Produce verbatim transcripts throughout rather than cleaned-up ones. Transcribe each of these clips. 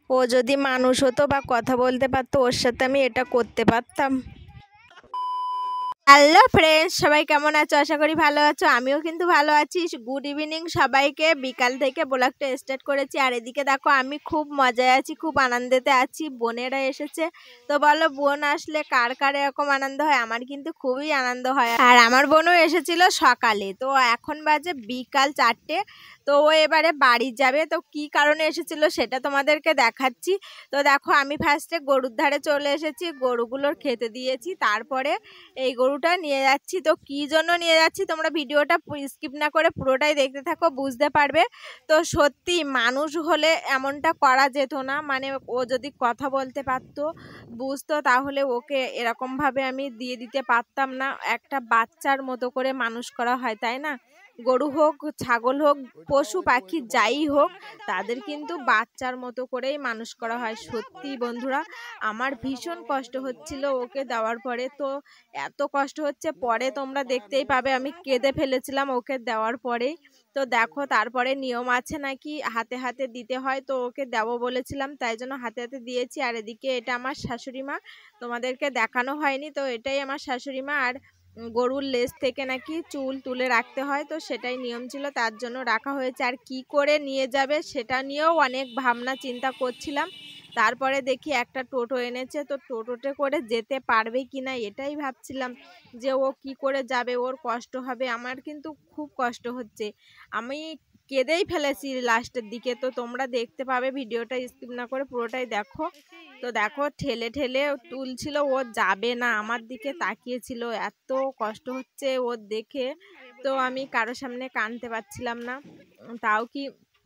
ও যদি মানুষ হতো বা কথা বলতে পারতো ওর সাথে আমি এটা করতে পারতাম। হ্যালো ফ্রেন্ডস, সবাই কেমন আছো? আশা করি ভালো আছো। আমিও কিন্তু ভালো আছি। গুড ইভিনিং সবাইকে। বিকাল থেকে ব্লগটা স্টার্ট করেছি, আর এদিকে দেখো আমি খুব মজায় আছি, খুব আনন্দেতে আছি। বোনেরা এসেছে, তো বলো বোন আসলে কার কার এরকম আনন্দ হয়? আমার কিন্তু খুবই আনন্দ হয়। আর আমার বোনও এসেছিল সকালে, তো এখন বাজে বিকাল চারটে। তো ও এবারে বাড়ি যাবে, তো কি কারণে এসেছিল সেটা তোমাদেরকে দেখাচ্ছি। তো দেখো আমি ফার্স্টে গরুর ধারে চলে এসেছি, গরুগুলোর খেতে দিয়েছি, তারপরে এই গরুটা নিয়ে যাচ্ছি। তো কি জন্য নিয়ে যাচ্ছি তোমরা ভিডিওটা স্কিপ না করে পুরোটাই দেখতে থাকো, বুঝতে পারবে। তো সত্যি মানুষ হলে এমনটা করা যেত না, মানে ও যদি কথা বলতে পারতো, বুঝতো, তাহলে ওকে এরকমভাবে আমি দিয়ে দিতে পারতাম না। একটা বাচ্চার মতো করে মানুষ করা হয়, তাই না? গরু হোক, ছাগল হোক, পশু পাখি যাই হোক, তাদের কিন্তু বাচ্চার মতো করেই মানুষ করা হয়। সত্যি বন্ধুরা, আমার ভীষণ কষ্ট হচ্ছিল ওকে দেওয়ার পরে। তো এত কষ্ট হচ্ছে, পরে তোমরা দেখতেই পাবে, আমি কেঁদে ফেলেছিলাম ওকে দেওয়ার পরেই। তো দেখো তারপরে নিয়ম আছে নাকি হাতে হাতে দিতে হয়, তো ওকে দেবো বলেছিলাম, তাই জন্য হাতে হাতে দিয়েছি। আর এদিকে এটা আমার শাশুড়ি মা, তোমাদেরকে দেখানো হয়নি, তো এটাই আমার শাশুড়ি মা। আর গরুর লেজ থেকে নাকি চুল তুলে রাখতে হয়, তো সেটাই নিয়ম ছিল, তার জন্য রাখা হয়েছে। আর কি করে নিয়ে যাবে সেটা নিয়েও অনেক ভাবনা চিন্তা করছিলাম। তারপরে দেখি একটা টোটো এনেছে, তো টোটোতে করে যেতে পারবে কি না এটাই ভাবছিলাম, যে ও কি করে যাবে, ওর কষ্ট হবে। আমার কিন্তু খুব কষ্ট হচ্ছে, আমি কেঁদেই ফেলেছি লাস্টের দিকে। তো তোমরা দেখতে পাবে, ভিডিওটা স্কিপ না করে পুরোটাই দেখো। তো দেখো ঠেলে ঠেলে তুলছিল, ও যাবে না, আমার দিকে তাকিয়েছিল, এত কষ্ট হচ্ছে ওর দেখে। তো আমি কারো সামনে কাঁদতে পারছিলাম না, তাও কি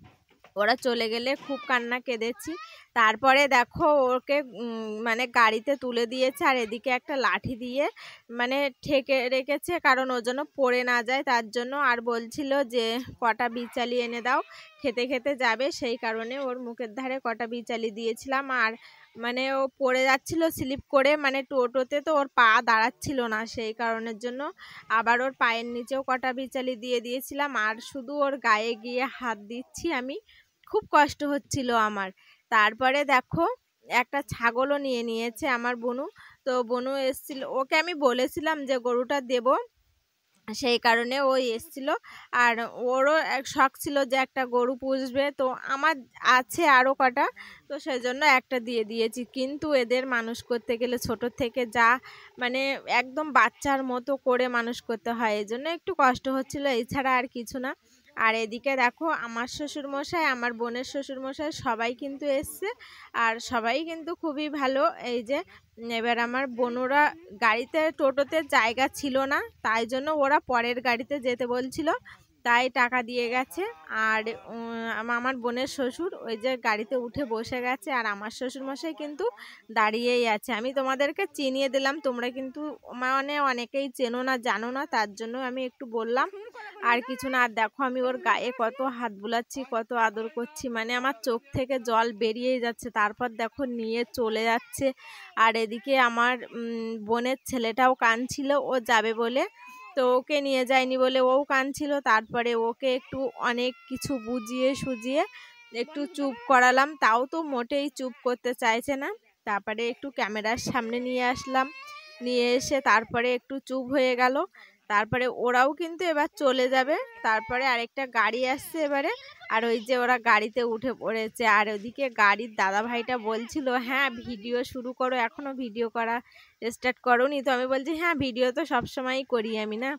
ওরা চলে গেলে খুব কান্না কেঁদেছি। তারপরে দেখো ওকে মানে গাড়িতে তুলে দিয়েছে, আর এদিকে একটা লাঠি দিয়ে মানে ঠেকে রেখেছে, কারণ ও যেন পড়ে না যায় তার জন্য। আর বলছিল যে কটা বিচালি এনে দাও, খেতে খেতে যাবে, সেই কারণে ওর মুখের ধারে কটা বিচালি দিয়েছিলাম। আর মানে ও পড়ে যাচ্ছিল স্লিপ করে, মানে টোটোতে তো ওর পা দাঁড়াচ্ছিল না, সেই কারণের জন্য আবার ওর পায়ের নিচেও কটা বিচালি দিয়ে দিয়েছিলাম। আর শুধু ওর গায়ে গিয়ে হাত দিচ্ছি আমি, খুব কষ্ট হচ্ছিল আমার। তারপরে দেখো একটা ছাগলও নিয়ে নিয়েছে আমার বোনু। তো বোনু এসছিল, ওকে আমি বলেছিলাম যে গরুটা দেব, সেই কারণে ও এসছিল। আর ওরও এক শখ ছিল যে একটা গরু পুষবে, তো আমার আছে আরও কটা, তো সেই জন্য একটা দিয়ে দিয়েছি। কিন্তু এদের মানুষ করতে গেলে ছোট থেকে যা মানে একদম বাচ্চার মতো করে মানুষ করতে হয়, এই জন্য একটু কষ্ট হচ্ছিল, এছাড়া আর কিছু না। আর এদিকে দেখো আমার শ্বশুরমশাই, আমার বোনের শ্বশুরমশাই সবাই কিন্তু এসছে, আর সবাই কিন্তু খুবই ভালো। এই যে এবার আমার বোনরা গাড়িতে টোটোতে জায়গা ছিল না, তাই জন্য ওরা পরের গাড়িতে যেতে বলছিল, তাই টাকা দিয়ে গেছে। আর আমার বোনের শ্বশুর ওই যে গাড়িতে উঠে বসে গেছে, আর আমার শ্বশুরমশাই কিন্তু দাঁড়িয়েই আছে। আমি তোমাদেরকে চিনিয়ে দিলাম, তোমরা কিন্তু মানে অনেকেই চেনো না, জানো না, তার জন্য আমি একটু বললাম, আর কিছু না। আর দেখো আমি ওর গায়ে কত হাত বুলাচ্ছি, কত আদর করছি, মানে আমার চোখ থেকে জল বেরিয়েই যাচ্ছে। তারপর দেখো নিয়ে চলে যাচ্ছে। আর এদিকে আমার বোনের ছেলেটাও কাঁদছিল ও যাবে বলে, তো ওকে নিয়ে যায়নি বলে ও কাঁদছিল। তারপরে ওকে একটু অনেক কিছু বুঝিয়ে সুজিয়ে একটু চুপ করালাম, তাও তো মোটেই চুপ করতে চাইছে না। তারপরে একটু ক্যামেরার সামনে নিয়ে আসলাম, নিয়ে এসে তারপরে একটু চুপ হয়ে গেল। তারপরে ওরাও কিন্তু এবার চলে যাবে। তারপরে আরেকটা গাড়ি আসছে এবারে, আর ওই যে ওরা গাড়িতে উঠে পড়েছে। আর ওদিকে গাড়ির দাদা ভাইটা বলছিল হ্যাঁ ভিডিও শুরু করো, এখনো ভিডিও করা স্টার্ট করোনি? তো আমি বলছি হ্যাঁ ভিডিও তো সবসময়ই করি আমি, না?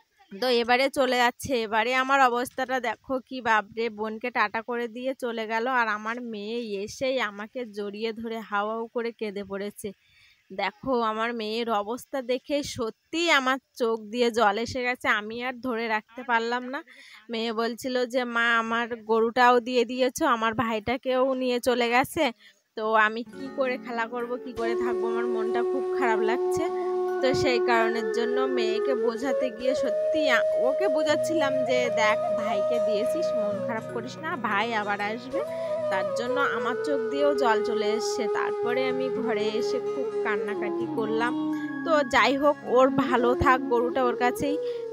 তো এবারে চলে যাচ্ছে। এবারে আমার অবস্থাটা দেখো কি, বাপরে, বোনকে টাটা করে দিয়ে চলে গেল, আর আমার মেয়ে এসেই আমাকে জড়িয়ে ধরে হাওয়াও করে কেঁদে পড়েছে। দেখো আমার মেয়ের অবস্থা দেখে সত্যি আমার চোখ দিয়ে জল এসে গেছে, আমি আর ধরে রাখতে পারলাম না। মেয়ে বলছিল যে মা আমার গরুটাও দিয়ে দিয়েছো, আমার ভাইটাকেও নিয়ে চলে গেছে, তো আমি কি করে খেলা করব, কি করে থাকবো, আমার মনটা খুব খারাপ লাগছে। তো সেই কারণের জন্য মেয়েকে বোঝাতে গিয়ে সত্যি ওকে বোঝাচ্ছিলাম যে দেখ ভাইকে দিয়েছিস, মন খারাপ করিস না, ভাই আবার আসবে, তার জন্য আমার চোখ দিয়েও জল চলে এসছে। তারপরে আমি ঘরে এসে খুব কান্নাকাটি করলাম। তো যাই হোক, ওর ভালো থাক, গরুটা ওর কাছেই